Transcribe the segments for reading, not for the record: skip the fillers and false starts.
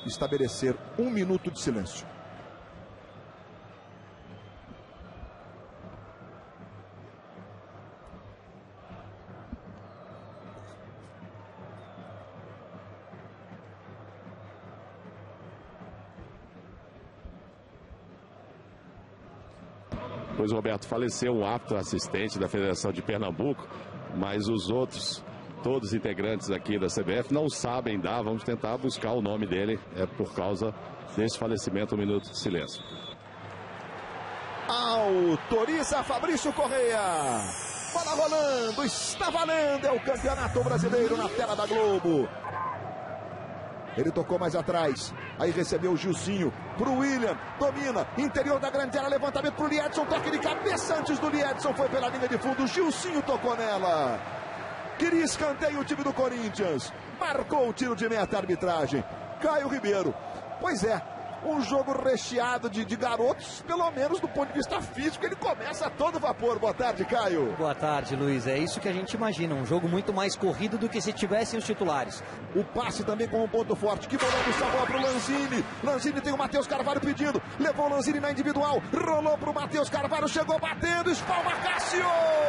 estabelecer 1 minuto de silêncio. Pois, Roberto, faleceu um árbitro assistente da Federação de Pernambuco, mas os outros, todos integrantes aqui da CBF, não sabem dar. Vamos tentar buscar o nome dele, por causa desse falecimento. 1 minuto de silêncio. Autoriza Fabrício Correia. Bola rolando, está valendo, é o Campeonato Brasileiro na tela da Globo. Ele tocou mais atrás, aí recebeu o Gilcinho pro William, domina, interior da grande área, levantamento pro Liedson, toque de cabeça antes do Liedson, foi pela linha de fundo, o Gilcinho tocou nela. Queria escanteio o time do Corinthians, marcou o tiro de meta, arbitragem, Caio Ribeiro. Pois é, um jogo recheado de garotos, pelo menos do ponto de vista físico, ele começa a todo vapor. Boa tarde, Caio. Boa tarde, Luiz. É isso que a gente imagina, um jogo muito mais corrido do que se tivessem os titulares. O passe também com um ponto forte, que bolão do Samuel pro Lanzini. Lanzini tem o Matheus Carvalho pedindo, levou o Lanzini na individual, rolou pro Matheus Carvalho, chegou batendo, espalma Cássio!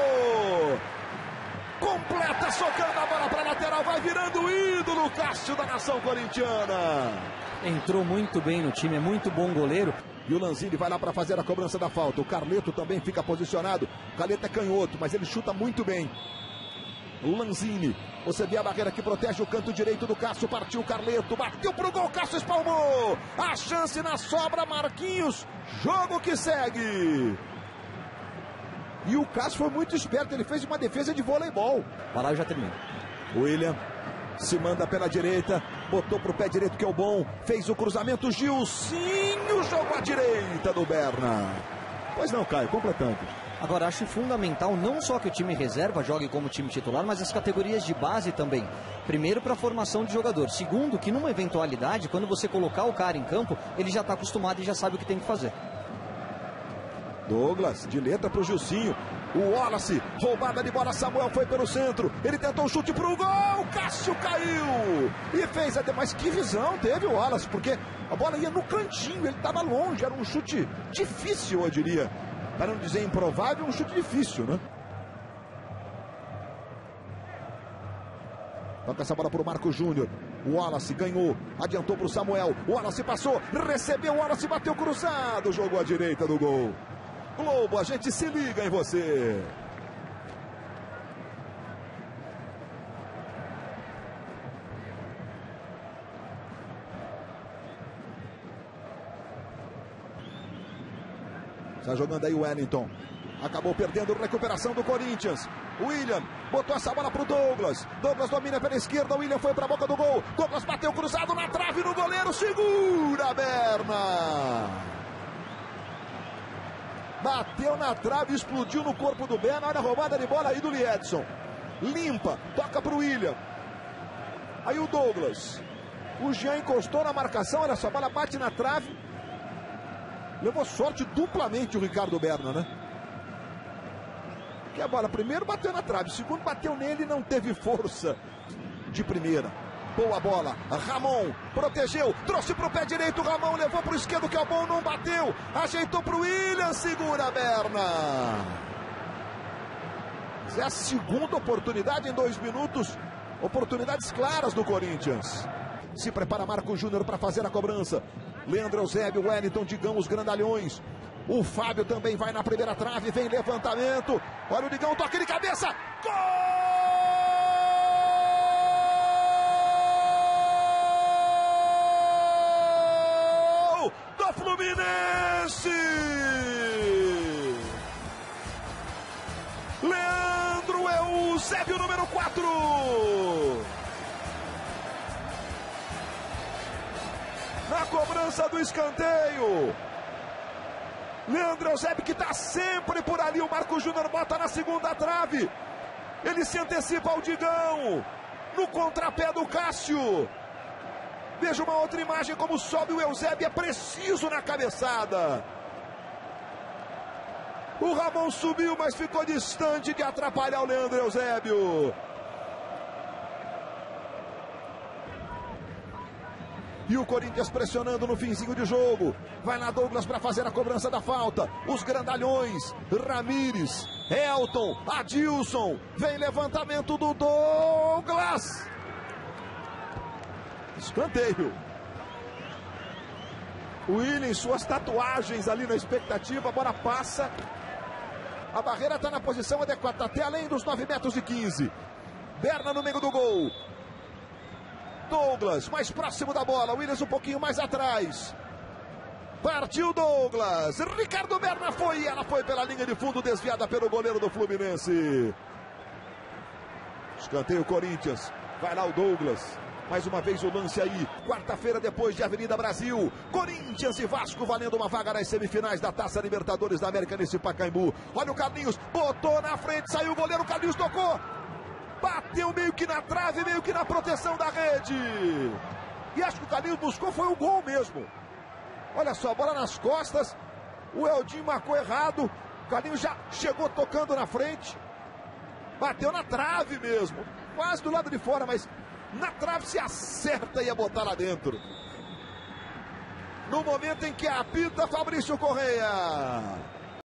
Completa, socando a bola para lateral, vai virando o ídolo Cássio da nação corintiana. Entrou muito bem no time, é muito bom goleiro. E o Lanzini vai lá para fazer a cobrança da falta. O Carleto também fica posicionado. O Carleto é canhoto, mas ele chuta muito bem. O Lanzini, você vê a barreira que protege o canto direito do Cássio. Partiu o Carleto, bateu pro gol, Cássio espalmou. A chance na sobra, Marquinhos. Jogo que segue. E o Cássio foi muito esperto, ele fez uma defesa de voleibol. Vai lá, eu já termino. William se manda pela direita, botou pro pé direito que é o bom, fez o cruzamento, Gilcinho, jogou à direita do Berna. Pois não, Caio, completando. Agora, acho fundamental não só que o time reserva jogue como time titular, mas as categorias de base também. Primeiro, para a formação de jogador. Segundo, que numa eventualidade, quando você colocar o cara em campo, ele já está acostumado e já sabe o que tem que fazer. Douglas, de letra pro Gilcinho. O Wallace, roubada de bola, Samuel foi pelo centro. Ele tentou um chute pro gol, Cássio caiu. E fez até, mas que visão teve o Wallace, porque a bola ia no cantinho, ele estava longe, era um chute difícil, eu diria. Para não dizer improvável, um chute difícil, né? Toca essa bola pro Marco Júnior. O Wallace ganhou, adiantou pro Samuel. O Wallace passou, recebeu, o Wallace bateu cruzado, jogou à direita do gol. Globo, a gente se liga em você. Está jogando aí o Wellington. Acabou perdendo, recuperação do Corinthians. William botou essa bola pro Douglas. Douglas domina pela esquerda, o William foi pra boca do gol. Douglas bateu cruzado na trave no goleiro, segura a Berna. Bateu na trave, explodiu no corpo do Berna. Olha a roubada de bola aí do Liedson. Limpa, toca pro William. Aí o Douglas. O Jean encostou na marcação, olha só, a bola bate na trave. Levou sorte duplamente o Ricardo Berna, né? Que a bola primeiro bateu na trave, segundo bateu nele e não teve força de primeira. Boa bola, Ramon protegeu, trouxe pro pé direito, Ramon levou pro esquerdo que é o bom, não bateu, ajeitou pro William, segura a Berna. É a segunda oportunidade em 2 minutos, oportunidades claras do Corinthians. Se prepara Marco Júnior para fazer a cobrança. Leandro Eusébio, Wellington, Digão, os grandalhões. O Fábio também vai na primeira trave, vem levantamento. Olha o Digão, toque de cabeça. Gol do Fluminense! Leandro Eusébio, número 4. Na cobrança do escanteio. Leandro Eusébio que está sempre por ali. O Marco Júnior bota na segunda trave. Ele se antecipa ao Digão. No contrapé do Cássio. Veja uma outra imagem como sobe o Eusébio. É preciso na cabeçada. O Ramon subiu, mas ficou distante de atrapalhar o Leandro Eusébio. E o Corinthians pressionando no finzinho de jogo. Vai lá Douglas para fazer a cobrança da falta. Os grandalhões, Ramires, Elton, Adilson. Vem levantamento do Douglas. Escanteio. O Willian, suas tatuagens ali na expectativa. A bola passa. A barreira está na posição adequada. Até além dos 9,15 metros. Berna no meio do gol. Douglas, mais próximo da bola. Williams um pouquinho mais atrás. Partiu Douglas. Ricardo Berna foi. Ela foi pela linha de fundo, desviada pelo goleiro do Fluminense. Escanteio Corinthians. Vai lá o Douglas. Mais uma vez o lance aí. Quarta-feira depois de Avenida Brasil. Corinthians e Vasco valendo uma vaga nas semifinais da Taça Libertadores da América nesse Pacaembu. Olha o Carlinhos. Botou na frente. Saiu o goleiro. O Carlinhos tocou. Bateu meio que na trave, meio que na proteção da rede. E acho que o Carlinhos buscou, foi o gol mesmo. Olha só, bola nas costas. O Eldinho marcou errado. O Carlinhos já chegou tocando na frente. Bateu na trave mesmo. Quase do lado de fora, mas na trave se acerta e ia botar lá dentro. No momento em que apita Fabrício Correia.